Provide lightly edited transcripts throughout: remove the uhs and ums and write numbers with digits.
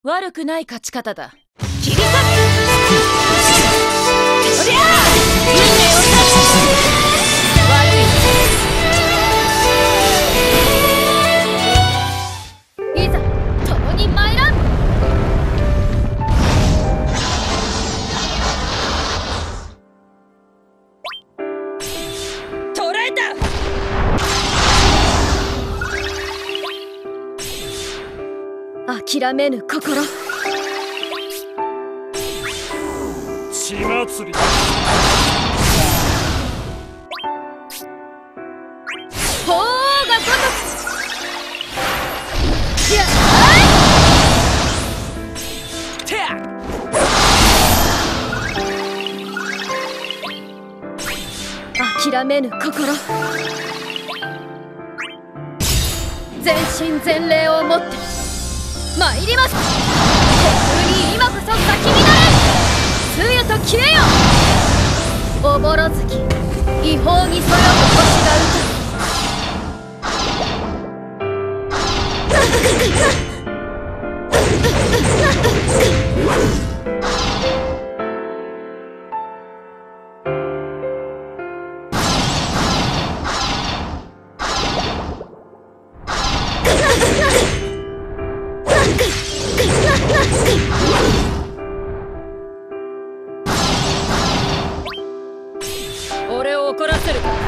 悪くない勝ち方だ。 切り裂く。おりゃあ運命を察知。悪い。いざ共に参らん。捕らえた。諦めぬ心。 血祭りだ。 鳳凰が如く。いや、 てや諦めぬ心。全身全霊をもって参ります。天空に今こそ咲き乱れ。通夜と消えよ。おぼろ月、違法にそよぐ星が俺を怒らせるか。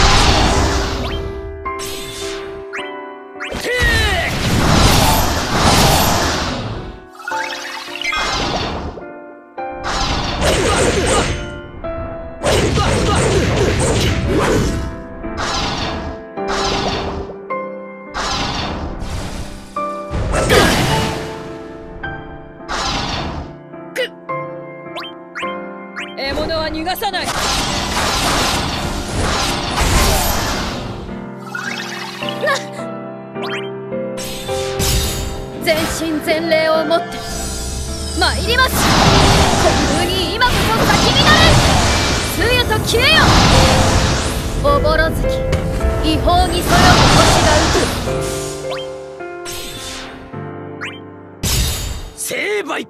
獲物は逃がさない。 全身全霊をもって参ります。国風に今こそ咲き乱れ。通夜と消えよ。おぼろ月、違法にそよぐ星が成敗。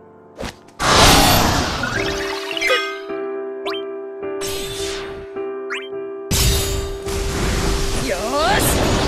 よーし。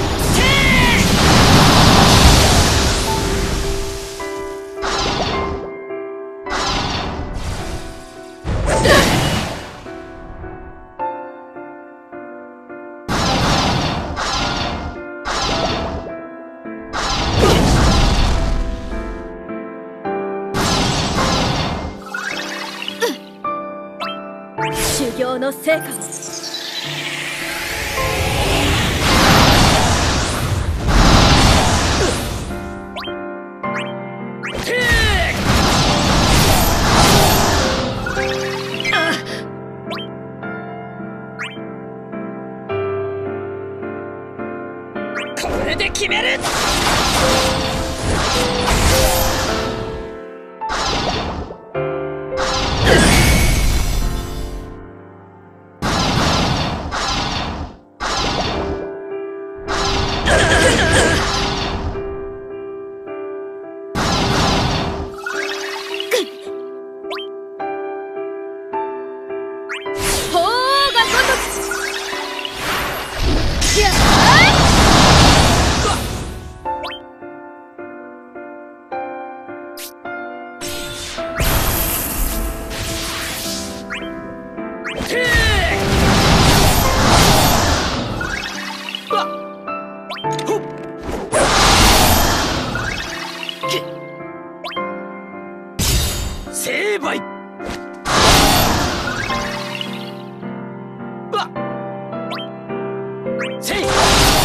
修行の成果を。これで決める。 成敗。せい。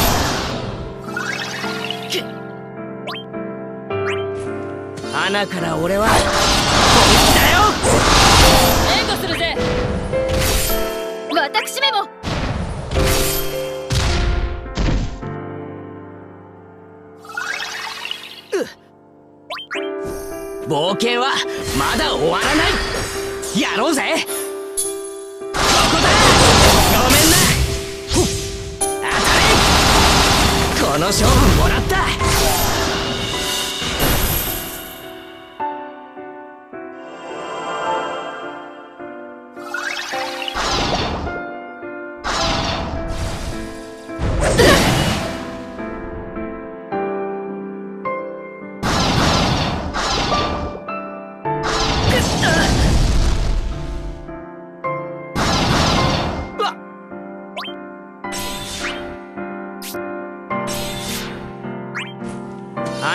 花から俺は本気だよ。 援護するぜ。 私めも。 冒険はまだ終わらない。やろうぜ。ここだ。ごめんな。当たれ。この勝負もらった。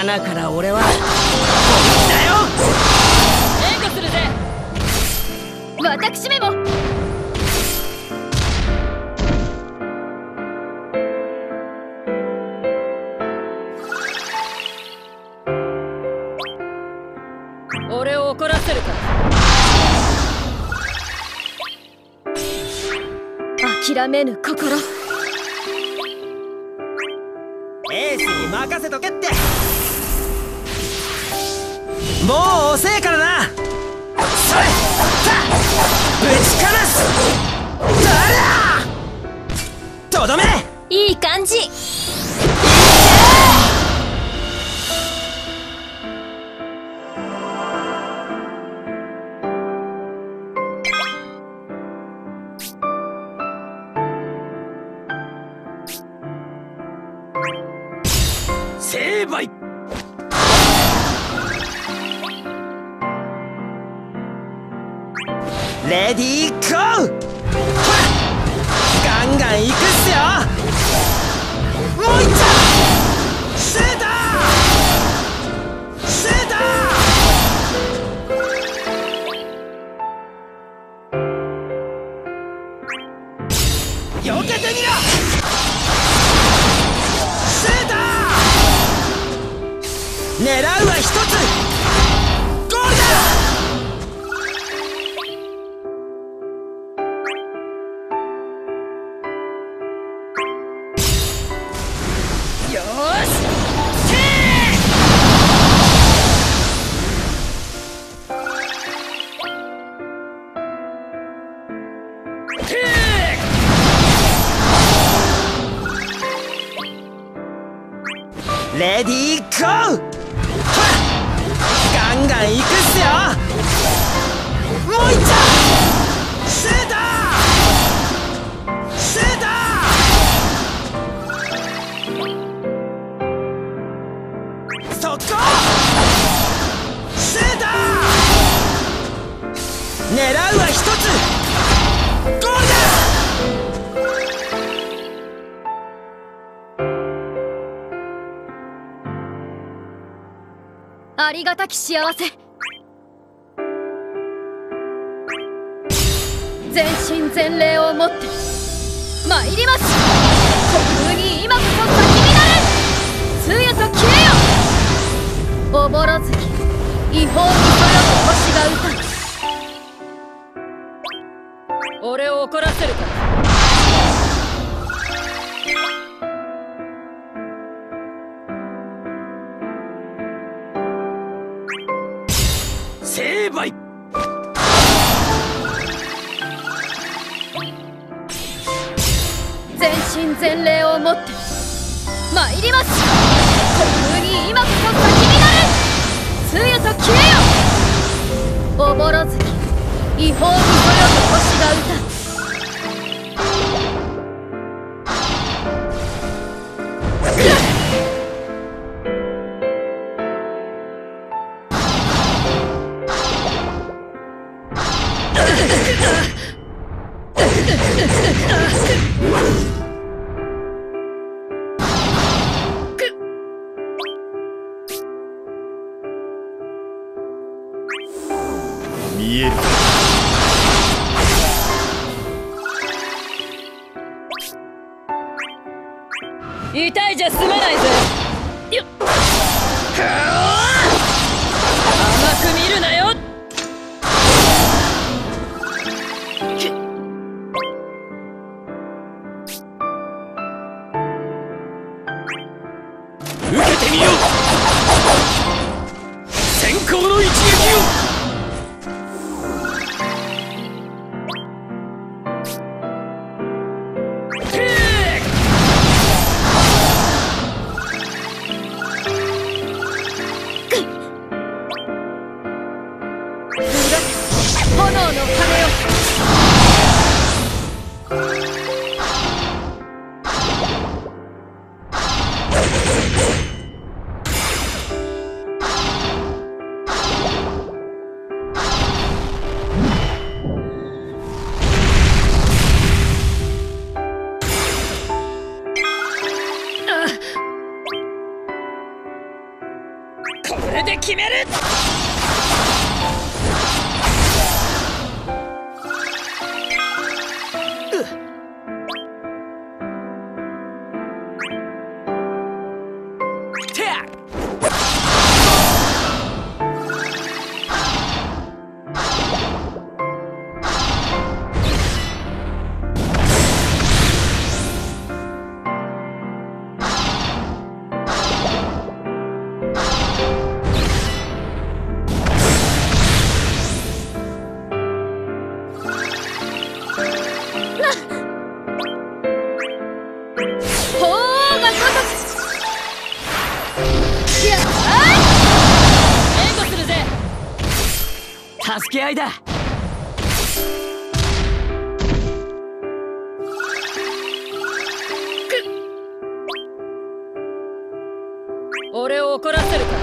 罠から俺は本気だよ。 援護するぜ。 私めも。 俺を怒らせるか。 諦めぬ心。 エースに任せとけって。もう遅えからな。それぶちかますとどめ。 いい感じ。 成敗。レディーゴー。ガンガンいくっすよ。もういっちゃう。シュートシュート。避けてみろ。シュート。狙うは一つ。ゴールだ。 よーし。 レディーゴー。ガンガンいくっすよ。もういっちゃう。シュートシュート。速攻シュート。狙うは一つ。ゴールだ。 ありがたき幸せ。全身全霊をもって参ります。虚空に今こそ咲き乱れ。つゆと消えよ。おぼろ月違法にそよぐ星が歌う。 俺を怒らせるか。 成敗。 全身全霊をもって参ります。虚空に今こそ咲き乱れ。つゆと消えよ。おぼろ月違法にそよぐ星が歌う。 見える。 痛いじゃ済まないぜ。よっ。甘く見るなよ。 受けてみよう。先行の一撃を。 炎の羽よ。 助け合いだ。 俺を怒らせるか。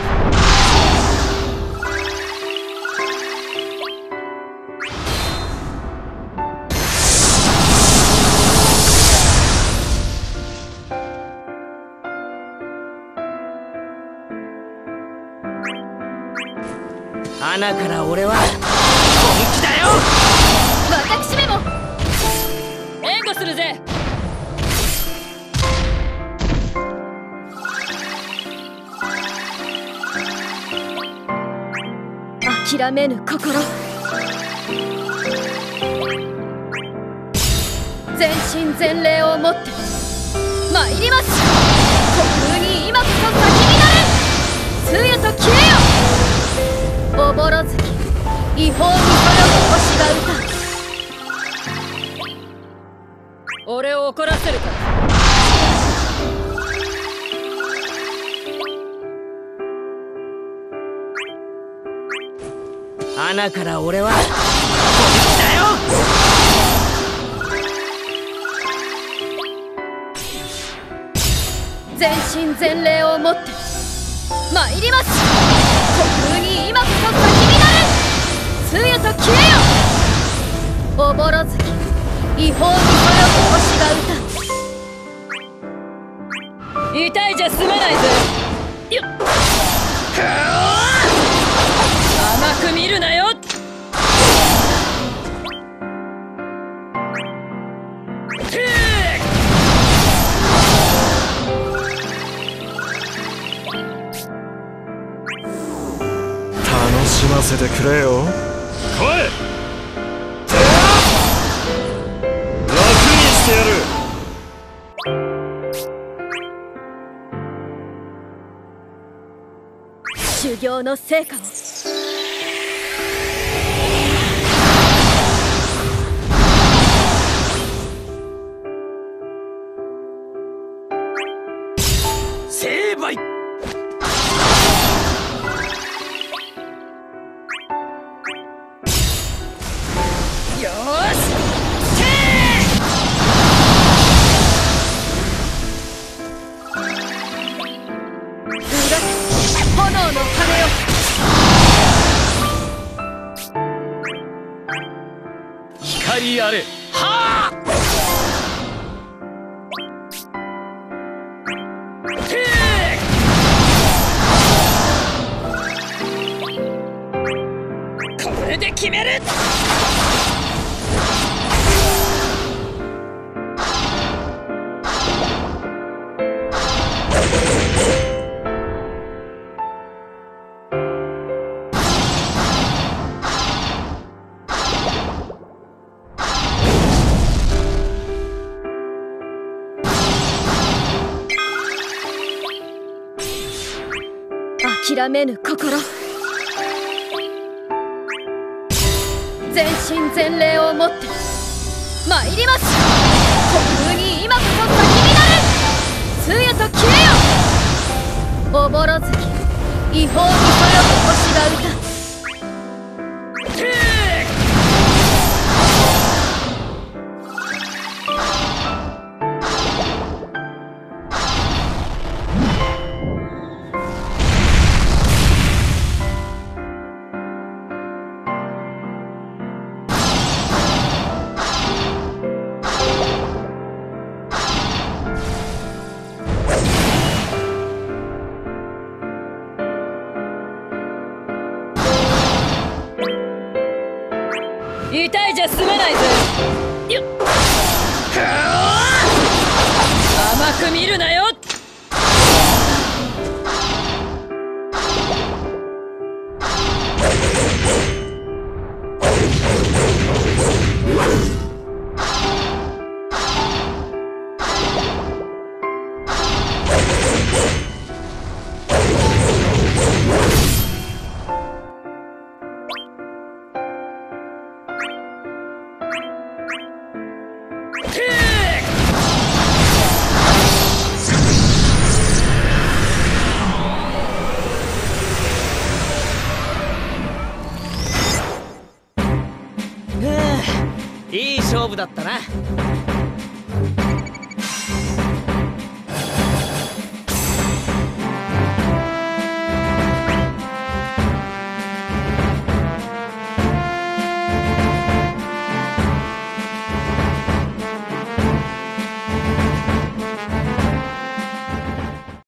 穴から俺は本気だよ。 私めも援護するぜ。 諦めぬ心、全身全霊をもって参ります。虚空に今こそ咲き乱れ、通夜と消えよ。おぼろ月、違法にそよぐ星が歌う。 俺を怒らせるか。 穴から俺は本気だよ。 全身全霊をもって参ります。虚空に今こそ咲き乱れ、通夜と消えよ。おぼろ月、違法にそよぐ星が歌う。 痛いじゃ済まないぜ。よっ、甘く見るなよ。 楽しませてくれよ。来い。楽にしてやる。 修行の成果を。 成敗。 よーし、 炎の鐘よ。 光あれ。はあ。 これで決める。 諦めぬ心、全身全霊をもって参ります。虚空に今こそ咲き乱れ、通夜と消えよ。おぼろ月、違法にそよぐ星が歌う。 痛いじゃ済まないぜ。よっ、甘く見るなよ。 いい勝負だったな。